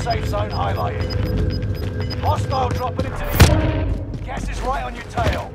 safe zone highlighted. Hostile dropping into the... Gas is right on your tail.